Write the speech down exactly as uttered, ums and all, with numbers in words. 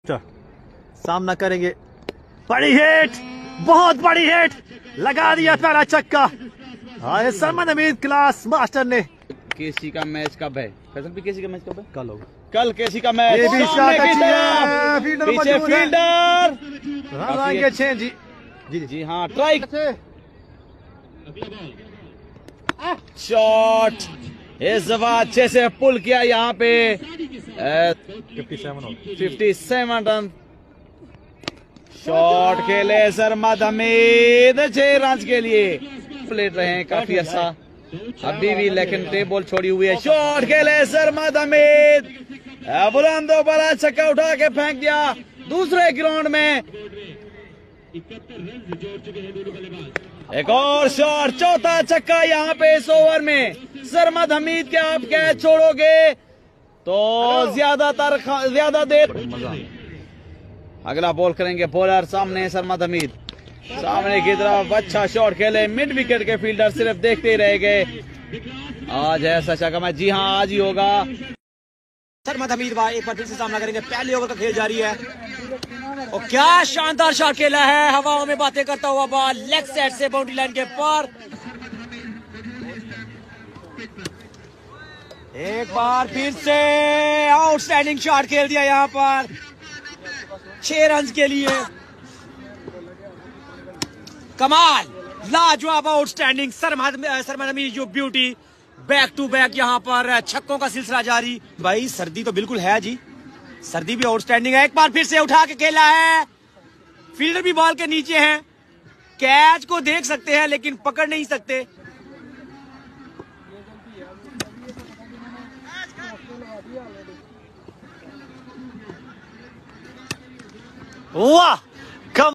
सामना करेंगे। बड़ी हिट, बहुत बड़ी हिट, लगा दिया पहला चक्का। हाँ, सरमद हमीद क्लास मास्टर ने। केसी का मैच कब है? फैसल भी केसी का मैच कब है? कल होगा। कल केसी का मैच। ये भी शॉट अच्छी है, फील्डर पीछे फील्डर रन आएंगे छह। जी जी जी हाँ, ट्राई शॉट इस दफा अच्छे से पुल किया यहाँ पे। फिफ्टी सेवन रन शॉट खेले सरमद हमीद छह रन के लिए प्लेट रहे हैं काफी अच्छा अभी भी, लेकिन टेबल छोड़ी हुई है। शॉट खेले सरमद हमीद, बुलंदो बड़ा छक्का उठा के फेंक दिया दूसरे ग्राउंड में। एक और शॉट, चौथा छक्का यहाँ पे इस ओवर में। सरमद हमीद के आप कैच छोड़ोगे तो ज्यादातर ज्यादा देर। अगला बॉल करेंगे बॉलर सामने सरमद हमीद, सामने की तरफ अच्छा शॉट खेले, मिड विकेट के फील्डर सिर्फ देखते ही रह गए। आज है सचा का मैच। जी हाँ, आज ही होगा। सरमद हमीद भाई एक बार फिर से सामना करेंगे। पहले ओवर का खेल जारी है और क्या शानदार शॉट खेला है, हवाओं में बातें करता हुआ बॉल लेग साइड से बाउंड्री लाइन के पार। एक बार फिर से आउटस्टैंडिंग शॉट खेल दिया यहाँ पर छह रन के लिए। कमाल, लाजवाब, आउटस्टैंडिंग। सरमद सरमद हमीद जो ब्यूटी, बैक टू बैक यहाँ पर छक्कों का सिलसिला जारी। भाई सर्दी तो बिल्कुल है जी, सर्दी भी आउटस्टैंडिंग है। एक बार फिर से उठा के खेला है, फील्डर भी बॉल के नीचे हैं, कैच को देख सकते हैं लेकिन पकड़ नहीं सकते। वाह,